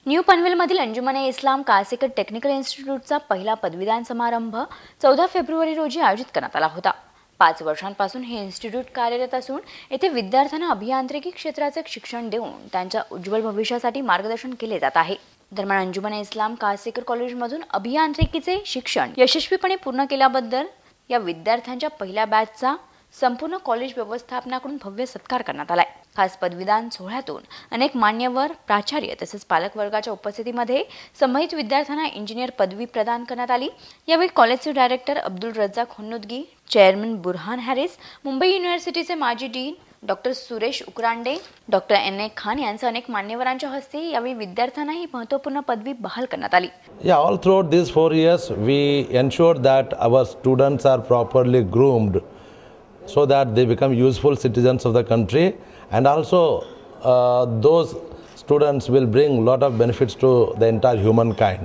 New पनवेलमधील अंजुमन-ए इस्लाम Kasekar technical इन्स्टिट्यूटचा पहिला पदवीदान समारंभ 14 फेब्रुवारी रोजी आयोजित करण्यात आला होता। 5 वर्षांपासून हे इन्स्टिट्यूट कार्यरत असून येथे विद्यार्थ्यांना अभियांत्रिकी क्षेत्राचे शिक्षण देऊन त्यांच्या उज्ज्वल भविष्यासाठी मार्गदर्शन केले जात आहे। दरम्यान अंजुमन-ए इस्लाम कासेकर कॉलेजमधून अभियांत्रिकीचे शिक्षण यशस्वीपणे पूर्ण केल्याबद्दल या विद्यार्थ्यांच्या पहिल्या बॅचचा संपूर्ण कॉलेज व्यवस्थापनाकडून भव्य सत्कार करण्यात आलाय। खास पदवीदान सोहळ्यातून अनेक मान्यवर, प्राचार्य तसेच पालक वर्गाच्या उपस्थितीमध्ये संबंधित विद्यार्थ्यांना इंजिनियर पदवी प्रदान करण्यात आली। यावेळी कॉलेजचे डायरेक्टर अब्दुल रज्जाक हुन्नुदगी, चेअरमन बुरहान हॅरिस, मुंबई युनिव्हर्सिटीचे माजी dean doctor Suresh Ukrande, doctor एन.ए. खान यांच्या अनेक मान्यवरांच्या हस्ते यावेळी विद्यार्थ्यांना ही महत्त्वपूर्ण पदवी बहाल करण्यात आली। All throughout these 4 years we ensured that our students are properly groomed so that they become useful citizens of the country, and also those students will bring a lot of benefits to the entire humankind.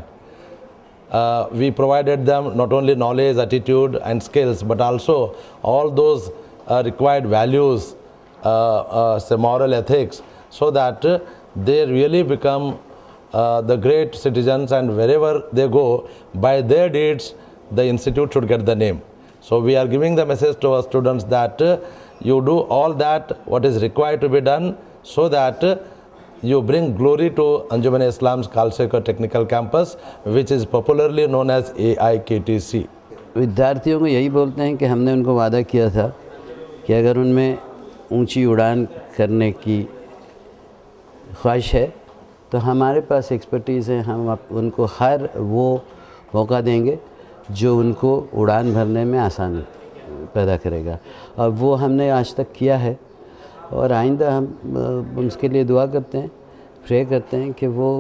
We provided them not only knowledge, attitude and skills, but also all those required values, say moral ethics, so that they really become the great citizens, and wherever they go, by their deeds the institute should get the name. So we are giving the message to our students that you do all that what is required to be done, so that you bring glory to Anjuman-e Islam's Kalsekar Technical Campus, which is popularly known as AIKTC. विद्यार्थियों को यही बोलते हैं कि हमने उनको वादा किया था कि अगर उनमें ऊंची उड़ान करने की ख्वाहिश है तो हमारे पास एक्सपर्टीज़ है, हम उनको हर वो मौका देंगे जो उनको उड़ान भरने में आसानी पैदा करेगा, और वो हमने आज तक किया है। और आइंदा हम उसके लिए दुआ करते हैं, प्रे करते हैं कि वो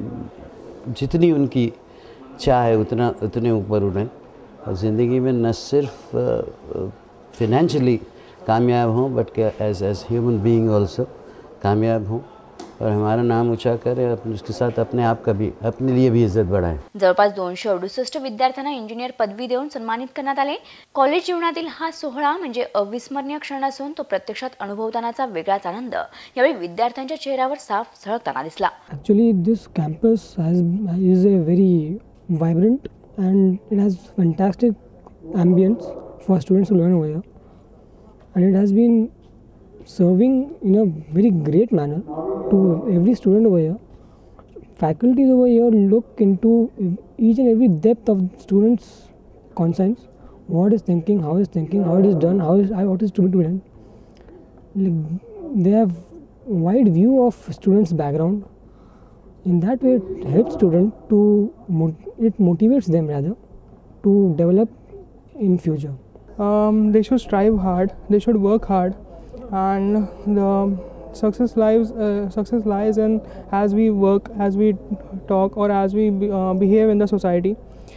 जितनी उनकी चाह है उतने ऊपर उड़ें और ज़िंदगी में न सिर्फ फिनेंशियली कामयाब हों, but as human being also कामयाब हों और हमारा नाम ऊंचा करें और उसके साथ अपने आप का भी, अपने लिए भी इज्जत बढ़ाएं। जवळपास 268 विद्यार्थ्यांना इंजिनियर पदवी देऊन सन्मानित करण्यात आले। कॉलेज जीवनातील हा सोहळा म्हणजे अविस्मरणीय क्षण असून तो प्रत्यक्षात अनुभवतानाचा वेगळाच आनंद यावेळी विद्यार्थ्यांच्या चेहऱ्यावर साफ झळकताना दिसला। Actually, this campus is a very vibrant and it has fantastic ambience for students to learn over here, and it has been serving in a very great manner to every student over here. Faculties over here look into each and every depth of students' conscience, what is thinking, how is thinking, how it is done, what is to be done. Like, they have wide view of students' background. In that way, it helps student to it motivates them rather to develop in future. They should strive hard. They should work hard. And the success lies in as we work, as we talk, or as we behave in the society.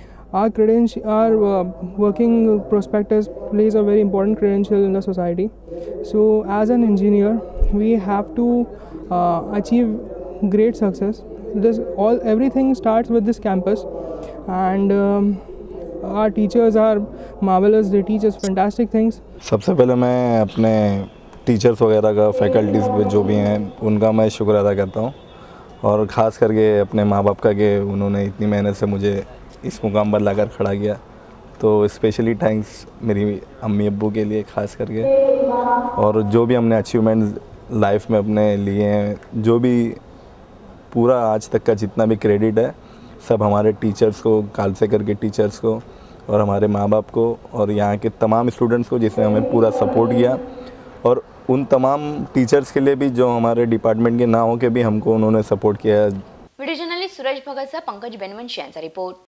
Our working prospectus plays a very important credential in the society. So as an engineer, we have to achieve great success. Everything starts with this campus, and our teachers are marvelous. They teach us fantastic things. सबसे पहले मैं अपने teachers वगैरह का, faculties जो भी हैं उनका मैं शुक्र अदा करता हूँ, और ख़ास करके अपने माँ बाप का कि उन्होंने इतनी मेहनत से मुझे इस मुकाम पर लाकर खड़ा किया। तो स्पेशली थैंक्स मेरी अम्मी अब्बू के लिए ख़ास करके। और जो भी हमने अचीवमेंट्स लाइफ में अपने लिए हैं, जो भी पूरा आज तक का जितना भी क्रेडिट है, सब हमारे टीचर्स को, कालसेकर के टीचर्स को और हमारे माँ बाप को और यहाँ के तमाम स्टूडेंट्स को जिसने हमें पूरा सपोर्ट किया, और उन तमाम टीचर्स के लिए भी जो हमारे डिपार्टमेंट के ना हो के भी हमको उन्होंने सपोर्ट किया। वीडियो जर्नलिस्ट सूरज भगत, पंकज बेनवंशी यांचा रिपोर्ट।